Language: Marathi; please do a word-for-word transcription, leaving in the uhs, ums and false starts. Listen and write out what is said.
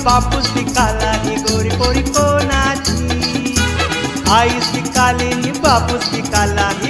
बापूस पिकाला ही गोरी पोरी कोणाची. आई पिकाली नि बापूस पिकाला